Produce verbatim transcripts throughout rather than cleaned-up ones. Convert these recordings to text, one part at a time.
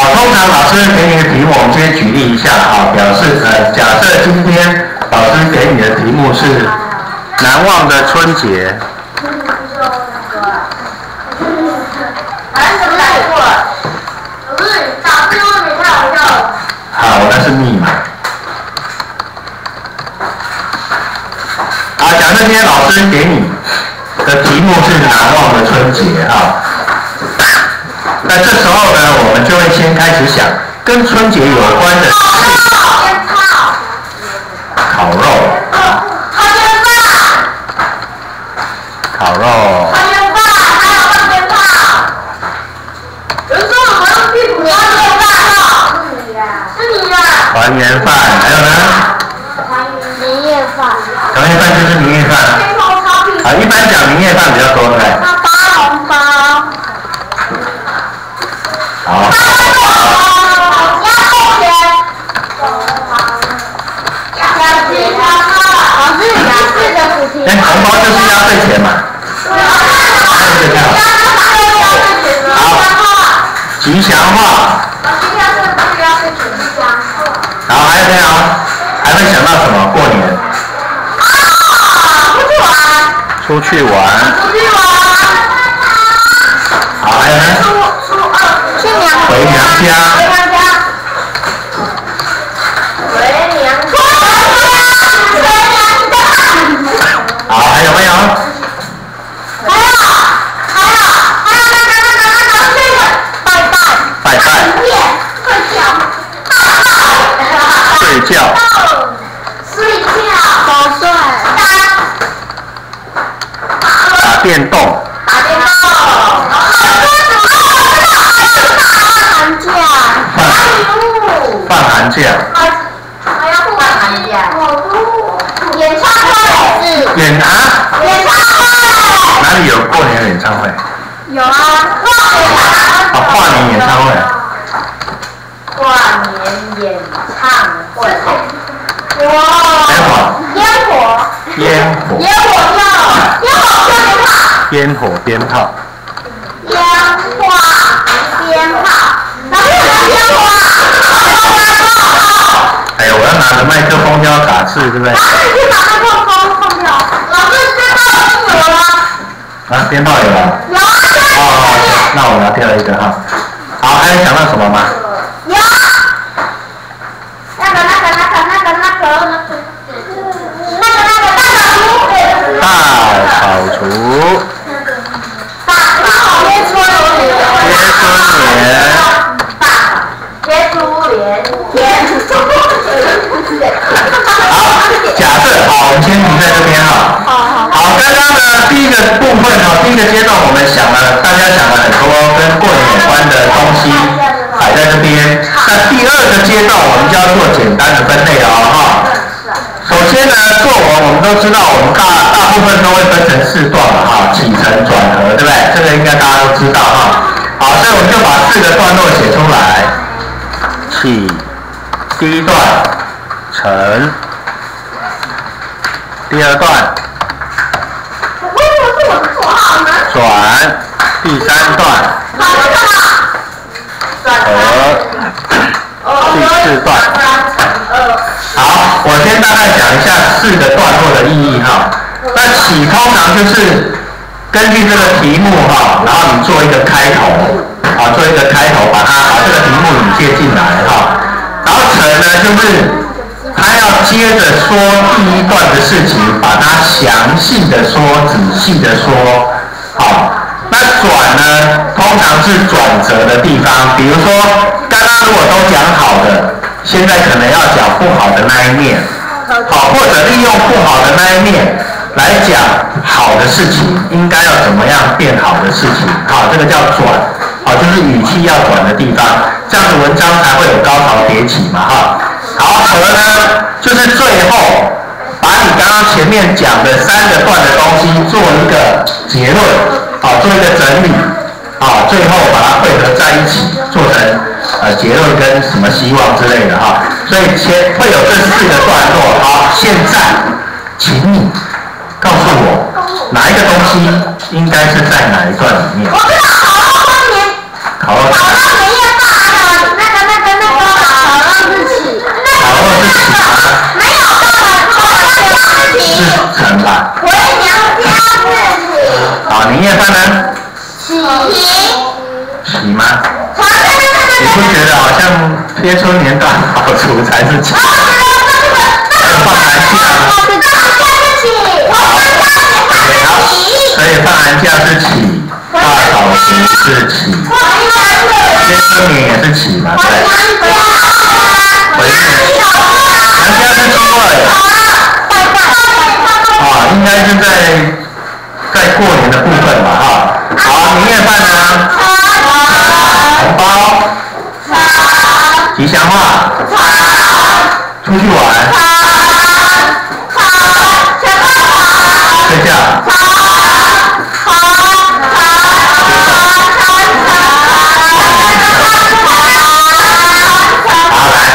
通常老师给你的题目，我们先举例一下啊，表示呃，假设今天老师给你的题目是难忘的春节。好，那是密码。好，假设今天老师给你的题目是难忘的春节啊。那这时候呢，我们就会先开始想跟春节有关的事。烤肉。烤肉。团圆饭，还有呢？ 年夜饭。 团圆饭就是年夜饭。啊，一般讲年夜饭比较多，对不对？ 发红包。 好。 压岁钱。压岁钱。老师，这四个主题。 哎，红包就是压岁钱嘛。那就这样。好。吉祥话。好，还有没有？还会想到什么？过年？出去玩。出去玩。 出去玩。 好，还有呢？ 去娘家。 回娘家。 回娘家。回娘家。 好，还有没有？ 还有，还有，还有那个那个那个那个拜拜。 拜拜。睡觉。 睡觉。早睡。 打电动。 打电动。寒假。 放寒假。 还要放寒假。演唱会是。 演啊？ 演唱会。 哪里有过年的演唱会？ 有啊。 哦，跨年演唱会。 跨年演唱会。哇！烟火。 烟火。 烟火炮。烟火鞭炮。 烟火鞭炮。 烟花鞭炮。哪里有烟火啊？ 哎呀，我要拿着麦克风就要打字，对不对？ 哪里去拿麦克风放掉？老师，鞭炮已经有了。 啊，鞭炮有了。 有啊。 哦，那我拿掉一个哈。好，还有想到什么吗？ 有。那个那个那个那个那个那个那个那个大扫除。 大扫除。 大扫贴春联。 贴春联。 贴春联。贴春联。 好，假设好，我们先停在这边哈。 好好。 好，刚刚呢第一个部分哈，第一个阶段我们想了，大家想了很多跟过年有关的东西摆在这边。那第二个阶段我们就要做简单的分类了哈。首先呢，作文我们都知道，我们大大部分都会分成四段嘛哈，起承转合，对不对？这个应该大家都知道哈。好，所以我们就把四个段落写出来。起，第一段，承，第二段。转，第三段，和第四段。好，我先大概讲一下四个段落的意义哈。那起通常就是根据这个题目哈，然后你做一个开头，啊，做一个开头，把它把这个题目引介进来哈。然后承呢，就是他要接着说第一段的事情，把它详细的说，仔细的说。好，那转呢，通常是转折的地方，比如说刚刚如果都讲好的，现在可能要讲不好的那一面，好，或者利用不好的那一面来讲好的事情，应该要怎么样变好的事情，好，这个叫转，好，就是语气要转的地方，这样子文章才会有高潮迭起嘛，哈。好，和呢，就是最后。把你刚刚前面讲的三个段的东西做一个结论，好，做一个整理，好，最后把它汇合在一起，做成呃结论跟什么希望之类的哈。所以先会有这四个段落。好，现在请你告诉我哪一个东西应该是在哪一段里面？ 我知道，烤肉年。 烤肉。 烤肉年夜饭还有那贴春联大扫除才是起。放寒假。好，所以放寒假是起，大扫除是起，贴春联也是起嘛，对。回去。寒假是初二。啊，应该是在在过年的部分吧，哈。好，年夜饭呢？红包。吉祥话。出去玩。睡觉。好来，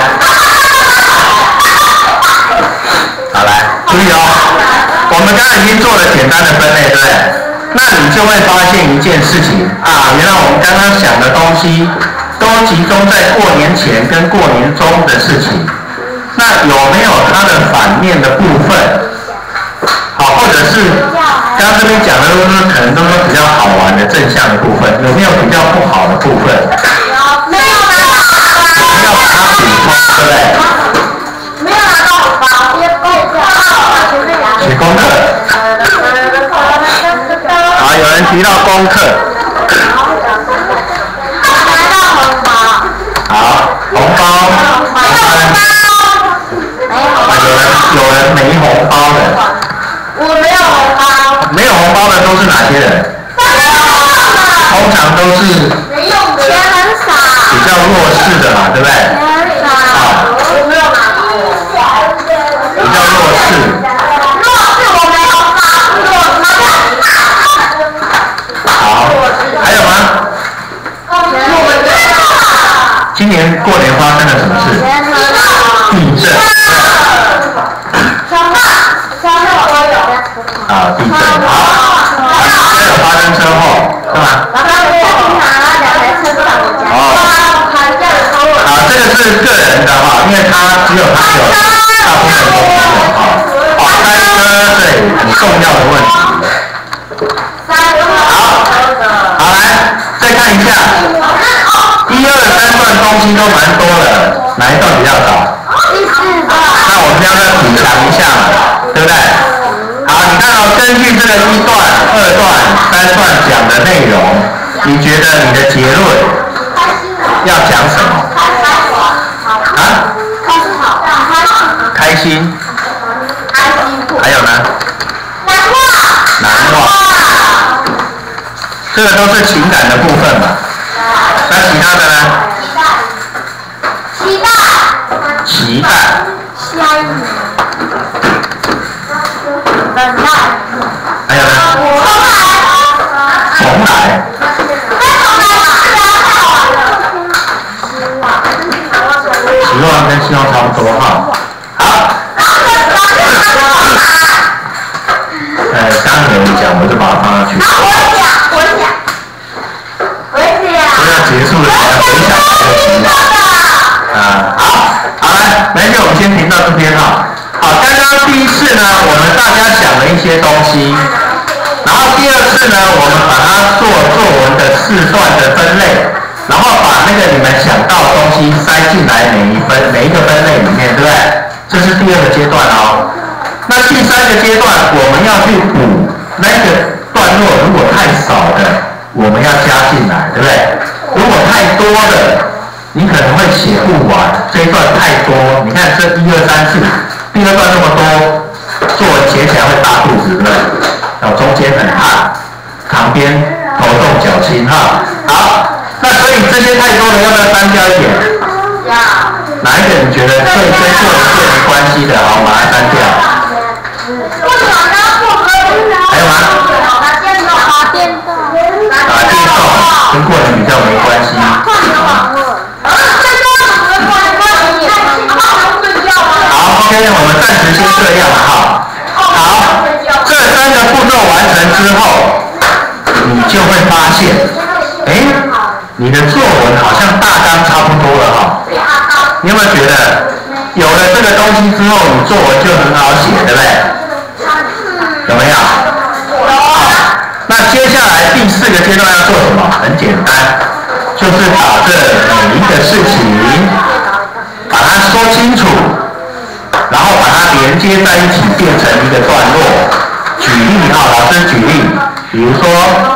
好来，注意哦。我们刚才已经做了简单的分类，对不对？那你就会发现一件事情啊，原来我们刚刚想的东西都集中在过年前跟过年中的事情。那有没有它的反面的部分？好，或者是刚刚这边讲的都是可能都是比较好玩的正向的部分，有没有比较不好的部分？ 没有拿到红包。 没有把它补充，对不对？ 没有拿到红包， 写功课。好，有人提到功课。 拿到红包。 好，红包。啊，有人有人没红包的。 我没有红包。 没有红包的都是哪些人？通常都是没用的，钱很少。 比较弱势的嘛，对不对？ 很少。我没有拿到。 比较弱势。 弱势我没有发，我拿到。 好，还有吗？今年过年发生了什么事？地震。啊，地震。好，还有发生车祸，是吗？哦。好，这个是个人的哈，因为他只有他有，大部分都没有哈。哦，开车对，很重要的问题。好，好来，再看一下，一二三段东西都蛮多的，哪一段比较少？那我们要再补强一下嘛，对不对？好，你看哦，根据这个一段、二段、三段讲的内容，你觉得你的结论要讲什么？啊？开心。还有呢？难忘。这个都是情感的部分嘛。那其他的呢？ 期待。 期待。 下一年。等待。 还有呢？重来。希望跟希望差不多哈。好。呃，刚刚有人讲，我就把它放上去。 我讲，我讲，我讲。 不要结束了，要分享这个情况。啊，好，好来，没事，我们先停到这边哈。好，刚刚第一次呢，我们大家想了一些东西，然后第二次呢，我们把它做作文的试算的分类，然后把那个你们想到的东西塞进来每一分每一个分类里面，对不对？这是第二个阶段哦。那第三个阶段，我们要去补那个段落，如果太少的，我们要加进来，对不对？如果太多的，你可能会写不完，这一段太多。你看这一二三四，第二段那么多，作文写起来会大肚子，对不对？然后中间很大，旁边头重脚轻哈。好，那所以这些太多了，要不要删掉一点？ 要。 哪一个你觉得对跟作文最没关系的，好，把它删掉。还有吗？打电动。打电动跟过年比较没关系。好 ，OK， 我们暂时先这样哈。好，这三个步骤完成之后，你就会发现，哎，你的作文好像大纲差不多了哈。你有没有觉得，有了这个东西之后，你作文就很好写，对不对？有没有？好，那接下来第四个阶段要做什么？很简单，就是把这每一个事情接在一起变成一个段落。举例啊，老师举例，比如说，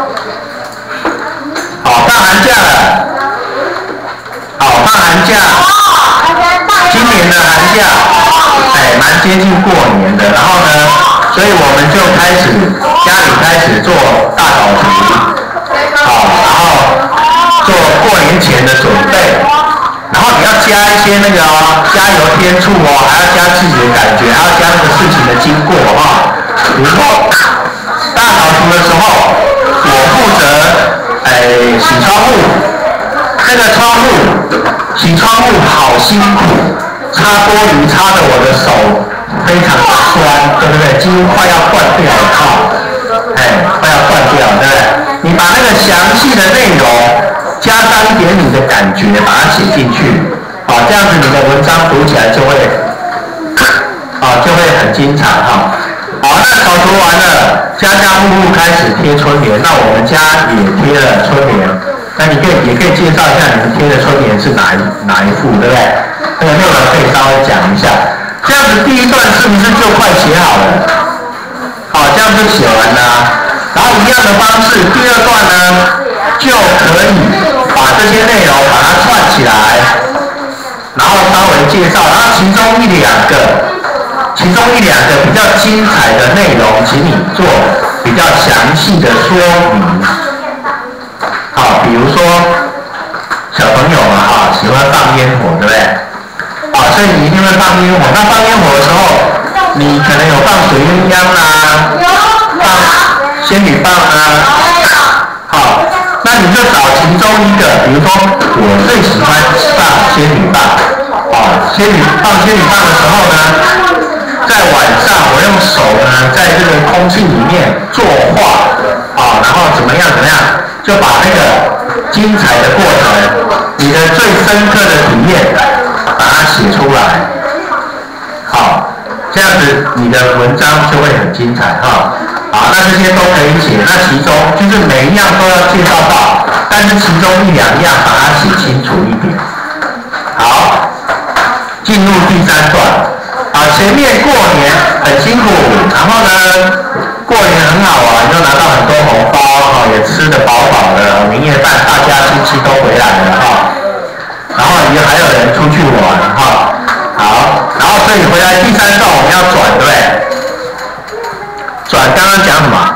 好，放寒假了，好，放寒假，今年的寒假，哎，蛮接近过年的，然后呢，所以我们就开始家里开始做大扫除，好，然后做过年前的准备。然后你要加一些那个哦，加油添醋哦，还要加自己的感觉，还要加那个事情的经过哈、哦。比如说大扫除的时候，我负责哎洗窗户，那个窗户洗窗户好辛苦，擦玻璃擦得我的手非常的酸，对不对？几乎快要断掉了哈，哎，快要断掉，对不对？你把那个详细的内容。加上一点你的感觉，把它写进去，好，这样子你的文章读起来就会，啊，就会很精彩哈。好，那扫除完了，家家户户开始贴春联，那我们家也贴了春联，那你可以也可以介绍一下你们贴的春联是哪一哪一副，对不对？那个内容可以稍微讲一下，这样子第一段是不是就快写好了？好，这样就写完了。然后一样的方式，第二段呢？就可以把这些内容把它串起来，然后稍微介绍，然后其中一两个，其中一两个比较精彩的内容，请你做比较详细的说明。好，比如说小朋友嘛，哈，喜欢放烟火，对不对？啊，所以你一定会放烟火。那放烟火的时候，你可能有放水鸳鸯啊，放仙女棒啊，好。那你就找其中一个，比如说我最喜欢放仙女棒，啊，仙女放仙女棒的时候呢，在晚上我用手呢在这个空气里面作画，啊，然后怎么样怎么样，就把那个精彩的过程，你的最深刻的体验，把它写出来，好，这样子你的文章就会很精彩哈。好，那这些都可以写，那其中就是每一样都要介绍到，但是其中一两样把它写清楚一点。好，进入第三段。啊，前面过年很辛苦，然后呢，过年很好玩，又拿到很多红包，哈，也吃得饱饱的，年夜饭大家亲戚都回来了哈，然后也还有人出去玩哈。好，然后所以回来第三段我们要转，对不对？转刚刚讲什么？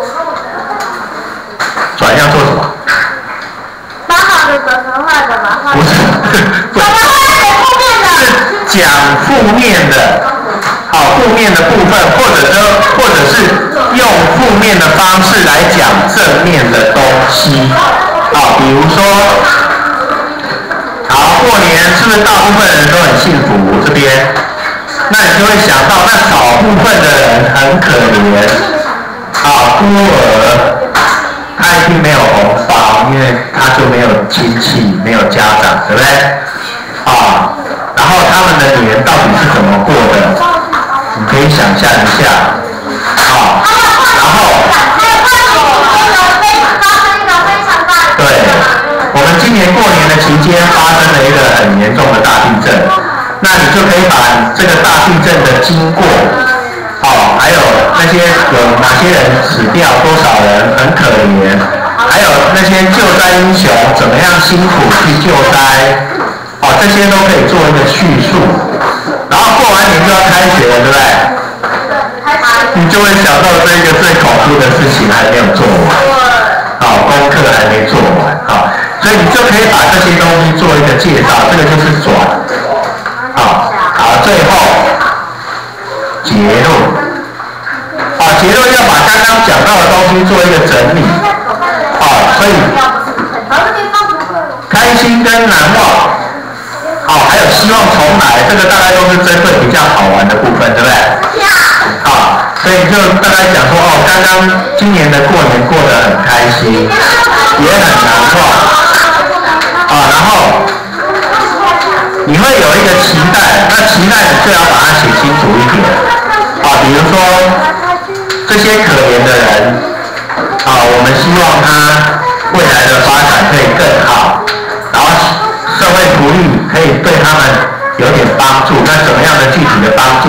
转要做什么？ 把好的转成坏的嘛？ 不是，不是，是讲负面的，好，负面的部分，或者说，或者是用负面的方式来讲正面的东西，好，比如说，好，过年是不是大部分人都很幸福？这边。那你就会想到，那少部分的人很可怜，啊，孤儿，他一定没有红包，因为他就没有亲戚，没有家长，对不对？啊，然后他们的年到底是怎么过的？你可以想象一下，啊，然后，对，我们今年过年的期间发生了一个很严重的大地震。那你就可以把这个大地震的经过，哦，还有那些有哪些人死掉，多少人很可怜，还有那些救灾英雄怎么样辛苦去救灾，哦，这些都可以做一个叙述。然后过完年就要开学了，对不对？你就会想到这个最恐怖的事情还没有做完，好，功课还没做完，好，所以你就可以把这些东西做一个介绍，这个就是转。好，好，最后结论。好，结论要把刚刚讲到的东西做一个整理。好，所以开心跟难忘，好，还有希望重来，这个大概都是针对比较好玩的部分，对不对？好，所以就大概讲说，哦，刚刚今年的过年过得很开心，也很难忘。啊，然后。你会有一个期待，那期待你最好把它写清楚一点，啊，比如说这些可怜的人，啊，我们希望他未来的发展可以更好，然后社会福利可以对他们有点帮助，那什么样的具体的帮助，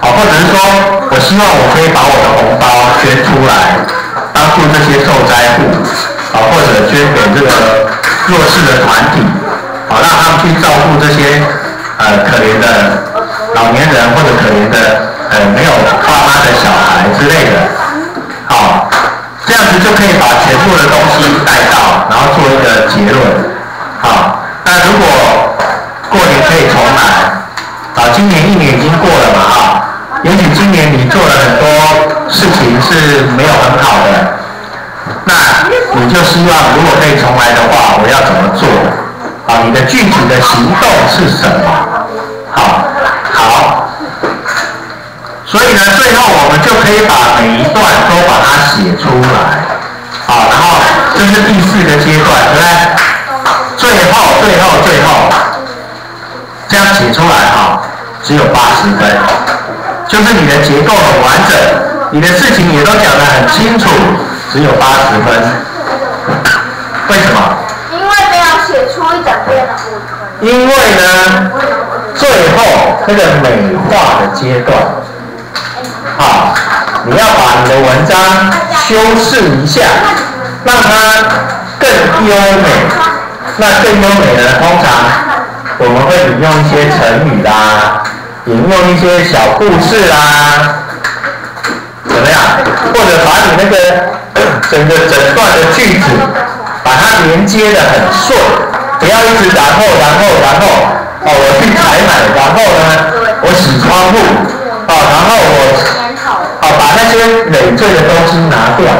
啊，或者是说我希望我可以把我的红包捐出来，帮助这些受灾户，啊，或者捐给这个弱势的团体，啊，让他们去照顾这些呃可怜的老年人或者可怜的呃没有爸妈的小孩之类的，好，这样子就可以把全部的东西带到，然后做一个结论，好，那如果过年可以重来，啊，今年一年已经过了嘛，啊。也许今年你做了很多事情是没有很好的，那你就希望如果可以重来的话，我要怎么做？啊，你的具体的行动是什么？好，好，所以呢，最后我们就可以把每一段都把它写出来，啊，然后这是第四个阶段，对不对？最后，最后，最后，这样写出来哈，只有八十分。就是你的结构很完整，你的事情也都讲得很清楚，只有八十分。为什么？ 因为没有写出一整篇的部分。 因为呢，最后这个美化的阶段，啊，你要把你的文章修饰一下，让它更优美。那更优美的，通常我们会引用一些成语啦。引用一些小故事啊，怎么样？或者把你那个整个整段的句子，把它连接的很顺，不要一直然后然后然后哦，我去采买，然后呢，我洗窗户，哦，然后我哦把那些累赘的东西拿掉，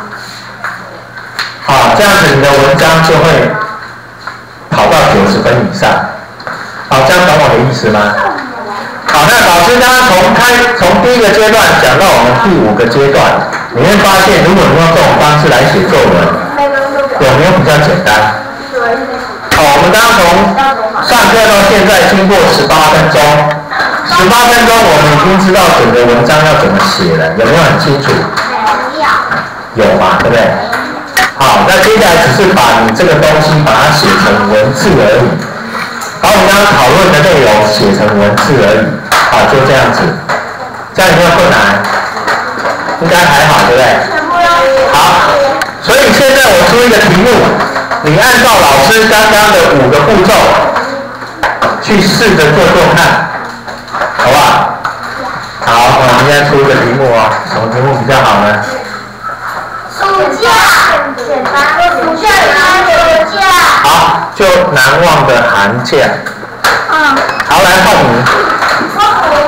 啊，这样子你的文章就会跑到九十分以上，好，这样懂我的意思吗？好，那老师刚刚从开从第一个阶段讲到我们第五个阶段，你会发现，如果你用这种方式来写作文，有没有比较简单？好，我们刚刚从上课到现在经过十八分钟，十八分钟我们已经知道整个文章要怎么写了，有没有很清楚？有嘛，对不对？好，那接下来只是把你这个东西把它写成文字而已。把我们刚刚讨论的内容写成文字而已，啊，就这样子，这样有没有困难？应该还好，对不对？好，所以现在我出一个题目，你按照老师刚刚的五个步骤去试着做做看，好不好？好，我们现在出一个题目哦，什么题目比较好呢？ 暑假，简单，暑假寒假。 好，就难忘的寒假。嗯。好，来换你。